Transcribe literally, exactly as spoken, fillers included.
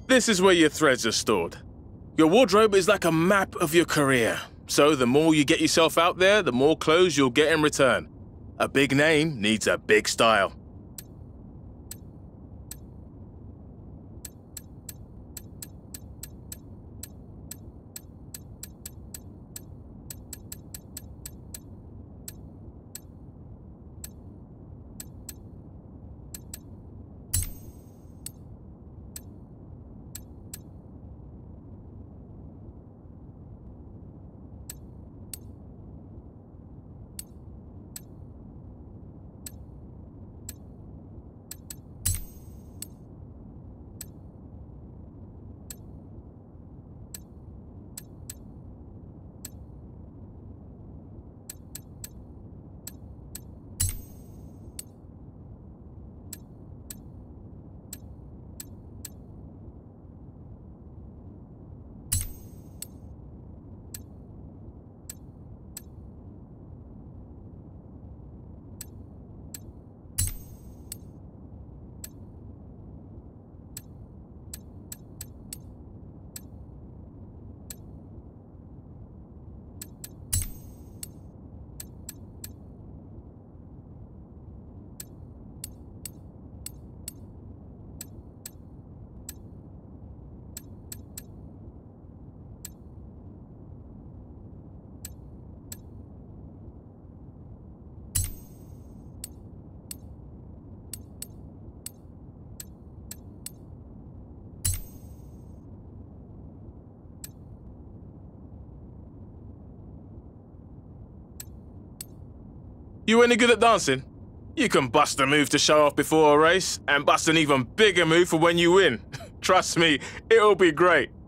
This is where your threads are stored. Your wardrobe is like a map of your career. So the more you get yourself out there, the more clothes you'll get in return. A big name needs a big style. You any good at dancing? You can bust a move to show off before a race, and bust an even bigger move for when you win. Trust me, it'll be great.